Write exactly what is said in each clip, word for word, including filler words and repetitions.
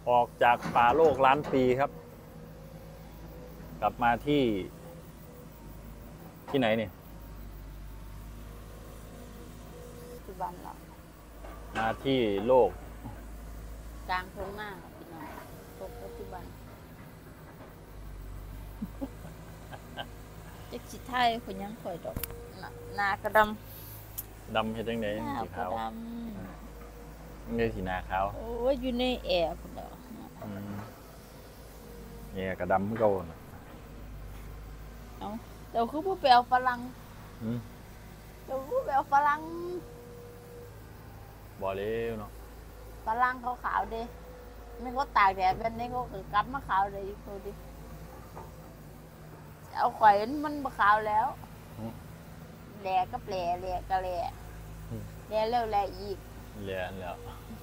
ออกจากป่าโลกล้านปีครับ กลับมาที่ที่ไหนเนี่ยปัจจุบันเรามาที่โลกกลางทุ่งนาพี่น้องตกปัจจุบันจักสิไทยคนยังข่อยดอกหน้ากระดดำเห็นจังไดำหน้าสีกระขาวดมันเลยสีหนาขาวำโอ้ยอยู่ในแอร์พุ่นดอกเนี่ยกระดำเมื่อก่อนเอาเดี๋ยวคือผู้ไปเอาฝรั่งเดี๋ยวคือไปเอาฝรั่งบ่เลี้ยวเนาะฝรั่งเขาขาวๆเด้ไม่เขาตากแดดแบบนี้เขาคือกลับมาขาวเลยดูดิเอาข่อยมันบ่ขาวแล้วแหลก็แปลแหลก็แหลแหลแล้วแหลอีกเหลี่ยแล้ว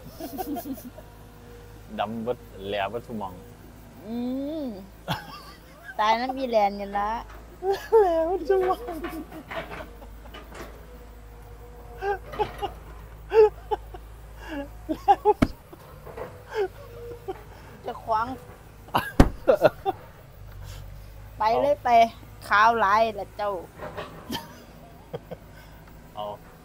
ดำบัดแหล่บัดสมองอืมตายน้ำมีแลนอยู่ละแหล่บัดสมองจะขวางไปเลยไปขาวหลายละเจ้าเอา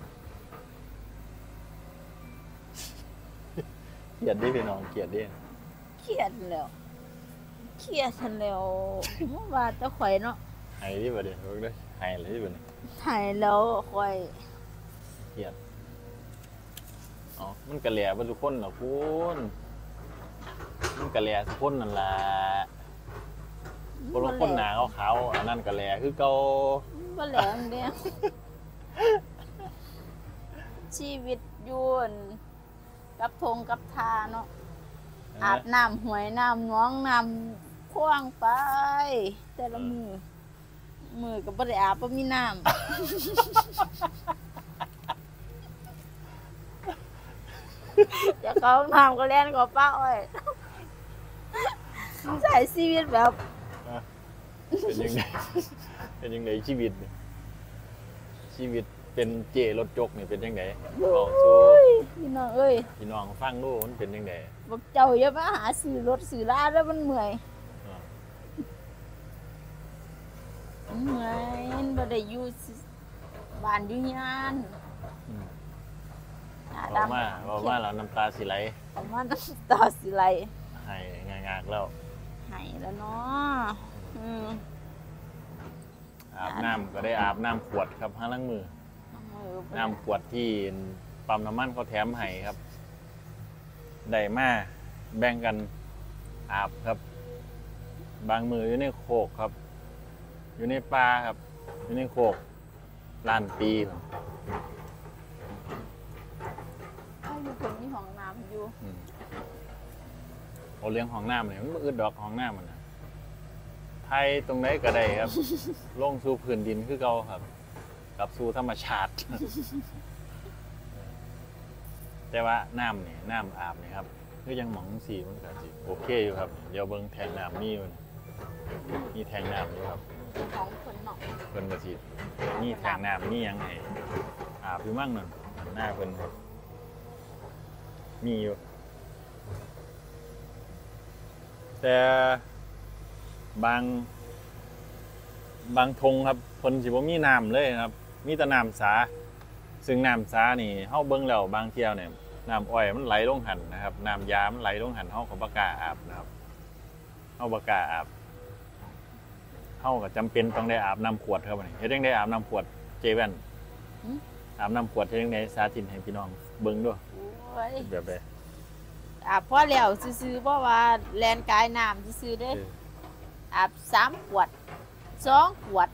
เกลียดดิพี่น้องเกลียดดิเครียดแล้วเครียดทันแล้วว่าจะข่อยเนาะไห้ดิบ่เด้เบิ่งเด้อไห้เลยดิบ่นี่ถ่ายแล้วข่อยเกลียดอ๋อมันก็แหล่บัดทุกคนล่ะคุณมันก็แหล่ทุกคนนั่นล่ะคนละคนหน้าขาวๆอันนั้นก็แหล่คือเก่าบ่แหลงเด้ ชีวิตอยู่อั่นกับทงกับทาเนาะอาบน้ำหวยน้ำหน้องน้ำพ่วงไป แต่ละมือมือก็บ่ได้อาบบ่มีน้ำ เดี๋ยวเขาห้องน้ำก็เล่นกับป้าอ้อยใช้ชีวิตแบบเป็นยังไง เป็นยังไงชีวิตเนี่ยชีวิตเป็นเจรถจกนี่เป็นยังไงบอกสู้โอ้ยพี่น้องเอ้ยพี่น้องฟังดูมันเป็นยังไงบอกเจ้าอย่ามาหาซื้อรถซื้อลาแล้วมันเมื่อยอ่ามันเมื่อยมันบ่ได้อยู่บ้านอยู่งานอืมหน้บอกมาบอกมาแล้วน้ำตาสิไหลเอามาน้ำตาสิไหลให้งากๆแล้วให้แล้วเนาะอืมอาบน้ำก็ได้อาบน้ำขวดครับห้าล้างมือเออน้ำขวดที่ปั๊มน้ำมันเขาแถมให้ครับได้มาแบ่งกันอาบครับ บางมืออยู่ในโคกครับ อยู่ในป่าครับ อยู่ในโคกล้านปีครับเอาอยู่คนมีห้องน้ำอยู่อืมเอาเลี้ยงห้องน้ำเนี่ยมันบ่อึดดอกห้องน้ำมันนะไทยตรงไหนก็ได้ครับ ลงสู่พื้นดินคือเก่าครับกลับสู่ธรรมชาติ แต่ว่าน้ำเนี่ยน้ำอาบเนี่ยครับคือยังหมองสีมันก็สิโอเคอยู่ครับ เดี๋ยวเบิ่งแทงน้ำมีอยู่นี่มีแทงน้ำอยู่ครับของคนเนาะเพิ่นก็สิมีแทงน้ำมีหยังให้อาบอยู่มั่งนั่นหน้าเพิ่นครับมีอยู่ แต่บางบางทงครับเพิ่นสิบ่มีน้ำเลยครับ มีแต่น้ำสาซึ่งน้ำสานี่เฮาเบิ่งแล้วบางเที่ยวเนี่ยน้ำอ้อยมันไหลลงหันนะครับน้ำยามันไหลลงหันเฮาก็บ่กล้าอาบนะครับเฮาบ่กล้าอาบเฮาก็จำเป็นต้องได้อาบน้ำขวดครับบัดนี้เฮ็ดจังได๋อาบน้ำขวดเจแว่นอาบน้ำขวดเฮ็ดจังได๋สาธิตให้พี่น้องเบิ่งด้วยโอ้ยแบบใดอาบพอแล้วซื้อๆเพราะว่าแลนกายน้ำซื้อๆเด้เอออาบสามขวดสองขวด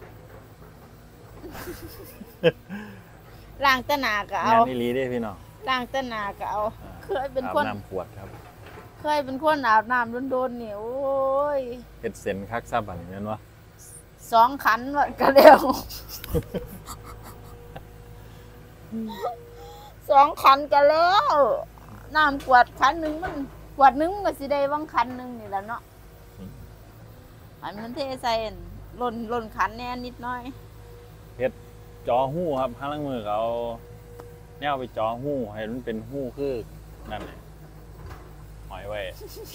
ล้างแตะหนาก็เอางานอีหลีเด้พี่น้องล้างแตะหนาก็เอาอ่าเคยเป็นอาบคนน้ำขวดครับเคยเป็นคนอาบน้ำโดนๆนี่โอ้ยเฮ็ดเส้นคักซับอันนี้แม่นบ่สองขันก็เร็ว สองขันก็แล้วน้ำขวดขันหนึ่งมันขวดหนึงมันก็สิได้บางขันหนึ่งนี่แหละเนาะอันมันเทใส่อั่นล่นล่นขันแน่นิดหน้อยเฮ็ดจอหู้ครับข้างล่างมือเขาเอาแนวไปจอหู้ให้มันเป็นหู้คือนั่นแหละหอยไว้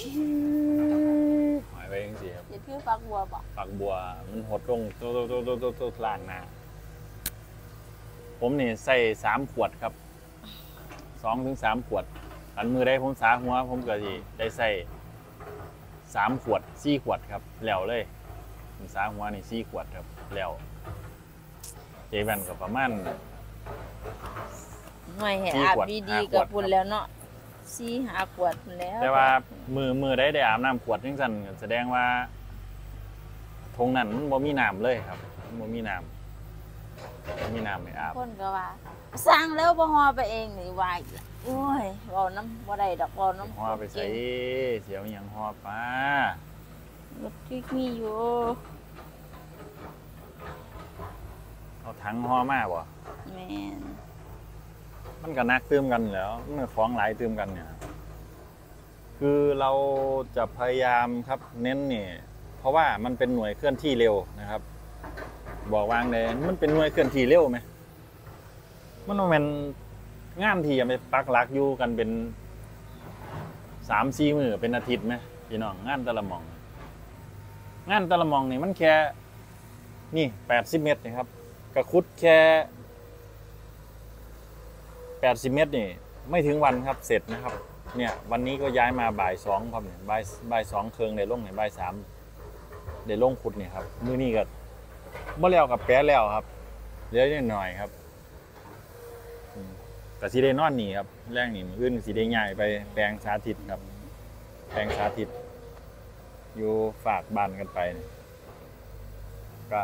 หอยไว้จังซี่ครับเฮ็ดคือฝักบัวบ่ฝักบัวมันหดลงโตโตโตโตโตโตล่างหน้าผมนี่ใส่สามขวดครับสองถึงสามขวดอันมือได้ผมสาหัวผมก็สิได้ใส่สามขวดสี่ขวดครับแล้วเลยผมสาหัวนี่สี่ขวดครับแล้วเจแวนก็ประมาณหน่วยให้สี่อาบขวดดีห้าๆขวก็ดพุ่นครับแล้วเนาะสี่ห้าขวดพุ่นแล้วแต่ว่ามือมือได้ได้อาบน้ำขวดจังซั่นก็แสดงว่าทงนั้นมันบ่มีน้ำเลยครับมันบ่มีน้ำบ่มีน้ำให้อาบคนก็ว่าสร้างแล้วบ่ฮอไปเองนี่ว่าอีกละโอ้ยเว้าน้ำบ่ได้ดอกเว้าน้ำห่อไปใส่เสียวอหย่างห่อปลารถที่มีอยู่เอาถังห่อมาบ่แม่นมันก็นักตื้มกันแหล้วมันก็ของหลายตื้มกันเนี่ยคือเราจะพยายามครับเน้นนี่เพราะว่ามันเป็นหน่วยเคลื่อนที่เร็วนะครับ บอกวางเลยมันเป็นหน่วยเคลื่อนที่เร็วไหมมันบ่แม่นงานที่จะไปปักหลักอยู่กันเป็นสามสี่มื้อเป็นอาทิตย์ไหมพี่น้องงานแต่ละหม่อง งานแต่ละหม่องนี่มันแค่นี่แปดสิบเมตรนะครับกระคุดแค่แปดสิบเมตรนี่ไม่ถึงวันครับเสร็จนะครับ เนี่ยวันนี้ก็ย้ายมาบ่ายสองครับเนี่ยบ่ายบ่ายสองเคืองได้ลงเนี่ยบ่ายสามได้ลงขุดเนี่ยครับมื้อนี้ก็บ่แล้วกับแปะแล้วครับเหลือนิดหน่อยครับอืมก็สิได้นอนนี่ครับแรงนี่มื้ออื่นสิได้ย้ายไปแปลงสาธิตครับแปลงสาธิตอยู่ฝากบ้านกันไปนี่ก็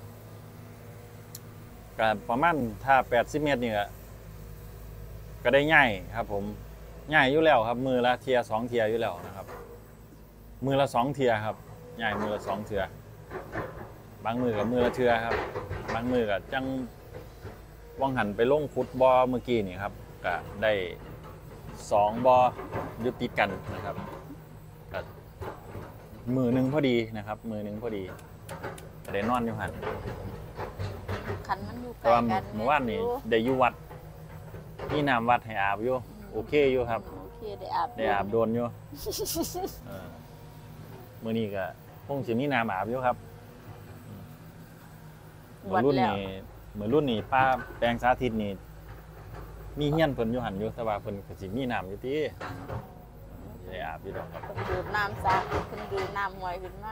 ก็ประมาณถ้าแปดสิบเมตรนี่ก็ก็ได้ง่ายครับผมง่ายอยู่แล้วครับมือละเทียสองเทียอยู่แล้วนะครับมือละสองเทียครับง่ายมือละสองเทียบางมือกับมือละเทียครับบางมือกับจังว่างหันไปลงขุดบอเมื่อกี้นี่ครับก็ได้สองบอยุติดกันนะครับก็มือหนึ่งพอดีนะครับมือหนึ่งพอดีก็ได้นอนอยู่หันคันมันอยู่ไกแต่ลว่ากันเมื่อวานนี้ได้อยู่วัดนี่น้ำวัดให้อาบอยู่โอเคอยู่ครับโอเคได้อาบได้อาบโดนอยู่เออมื้อนี้ก็คงสิมีน้ำอาบอยู่ครับเมื่วัอดรุ่นแล้วนี้เมื่อรุ่นนี้ป้าแปลงสาธิตนี่มีเฮียนเพิ่นอยู่หันอยู่แต่ว่าเพิ่นก็สิมีน้ำอยู่ติได้อาบอยู่ดอกครับเพิ่นดื่มน้ำสาเพิ่นดื่มน้ำหวยขึ้นมา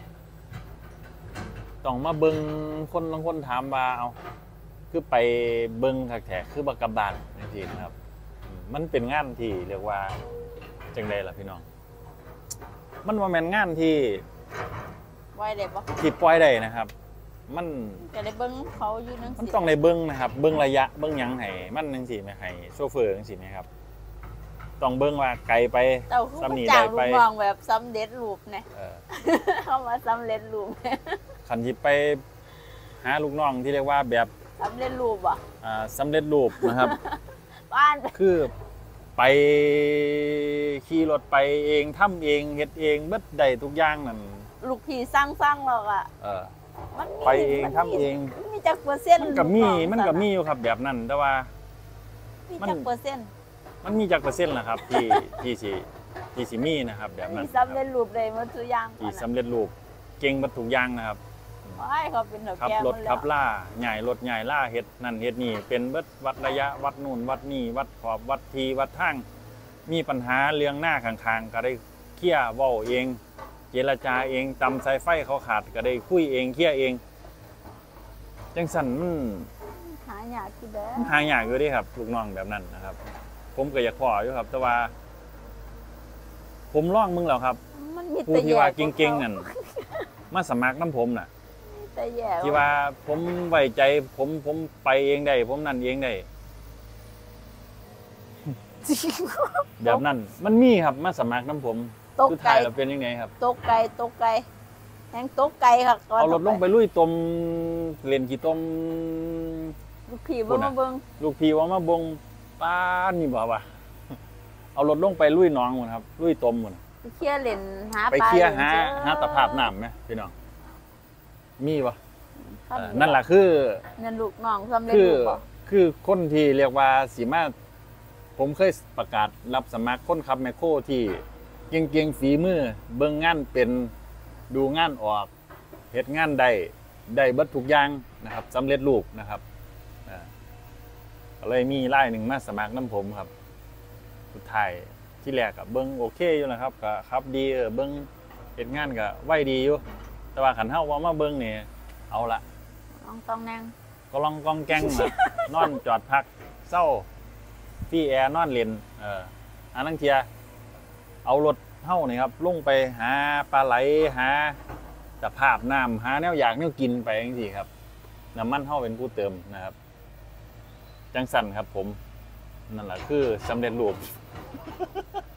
ต้องมาเบิ่งคนบางคนถามว่าเอาคือไปเบิ่งคักแท้คือบ่กลับบ้านจังซี่นะครับอืมมันเป็นงานที่เรียกว่าจังไดล่ะพี่น้องมันบ่แม่นงานที่ไว้ได้บ่ที่ปล่อยได้นะครับ มันจะได้เบิ่งเขาอยู่จังมันซี่ต้องได้เบิ้งนะครับ เบิ้งระยะเบิ้งหยังให้มันจังซี่แม่ให้โชเฟอร์จังซี่ไหมครับต้องเบิ้งว่าไกลไปเจ้าคือซ้ำนี่จ้าได้งลูไปกน้องแบบสำเร็จรูปเนี่ยเออเข้ามาสำเร็จรูปคันสิไปหาลูกน้องที่เรียกว่าแบบสำเร็จรูปบ่อ่าสำเร็จรูปนะครับบ้านคือไปขี่รถไปเองทำเองเฮ็ดเองเบิดได้ทุกอย่างนั่นลูกพี่สร้างๆหรอกอ่ะเออมันมีไปเองมันมีทำเองมันมีจักเปอร์เซ็นต์มันก็มีมันก็มีอยู่ครับแบบนั้น แต่ว่ามีจักเปอร์เซ็นต์มันมีจักเปอร์เซ็นต์นะครับที่ที่สิที่สิมีนะครับ แบบนั้นมีนะครับสำเร็จรูปเลยหมดทุกอย่างที่สำเร็จรูปเก่งบัดทุกอย่างนะครับโอ้ยเขาเป็นเถาขับแก่รหมถดขัแล้วบล่าใหญ่รถใหญ่ล่าเฮ็ดนั่นเฮ็ดนี่เป็นเบิดวัดระยะวัดนู่นวัดนี่วัดขอบวัดทีวัดทางมีปัญหาเรื่องหน้าข้างๆก็ได้เคลียร์เว้าเอง เจรจาเองตำสายไฟเขาขาดก็ได้คุยเองเคลียร์เองจังสั่นมันหายากคือเด้อหายากอยู่เด้ครับลูกน้องแบบนั้นนะครับ ผมก็อยากขออยู่ครับ แต่ว่า ผมลองมึงแล้วครับมันมีผู้แต่ที่แย่ว่าเก่งๆนั่นมาสมัครน้ำผมน่ะมีแต่แย่ที่ว่าผมไว้ใจผมผมไปเองได้ผมนั่นเองได้แบบนั้นมันมีครับมาสมัครน้ำผมตกสุดไก่ท้ายเราเป็นยังไงครับตกไก่ตกไก่แหงตกไก่ค่ะก่นเอารถลงไปลุยตมเล่นกี่ตมลูกพี่พูบ่ดน่ะมาเบิ่งลูกพี่ว่ามาบงป้านนี่บ่าวะเอารถลงไปลุยหน้องหมดครับลุยตมหมดไปเคลียร์เล่นหาไปเคลียร์หาปลหาตะภาพน้ำไหมพี่น้องมีปะครับเออนั่นแหละคือนั่นลูกน้องสำเร็จคือรูปบ่คือคนที่เรียกว่าสีมาผมเคยประกาศรับสมัครคนขับแมคโครที่เก่งๆฝีมือเบิ่งงานเป็นดูงานออกเฮ็ดงานได้ได้เบิดทุกอย่างนะครับสำเร็จรูปนะครับอ่าก็เลยมีรายหนึ่งมาสมัครน้ำผมครับสุดท้ายที่แรกกับเบิ้งโอเคอยู่นะครับก็ครับดีเออเบิ้งเฮ็ดงานก็ไวดีอยู่แต่ว่าขันเฮาว่ามาเบิ้งนี่เอาละลองต้องนั่งก็ลองกองแกงนะ นอนจอดพักเศร้าพี่แอร์นอนเล่นเอออันนั้นเทียเอารถเฮานี่ครับลงไปหาปลาไหลหาสภาพน้ำหาแนวอยากแนวกินไปจังซี่ครับน้ำมันเฮาเป็นผู้เติมนะครับจังสั่นครับผมนั่นแหละคือสำเร็จรูป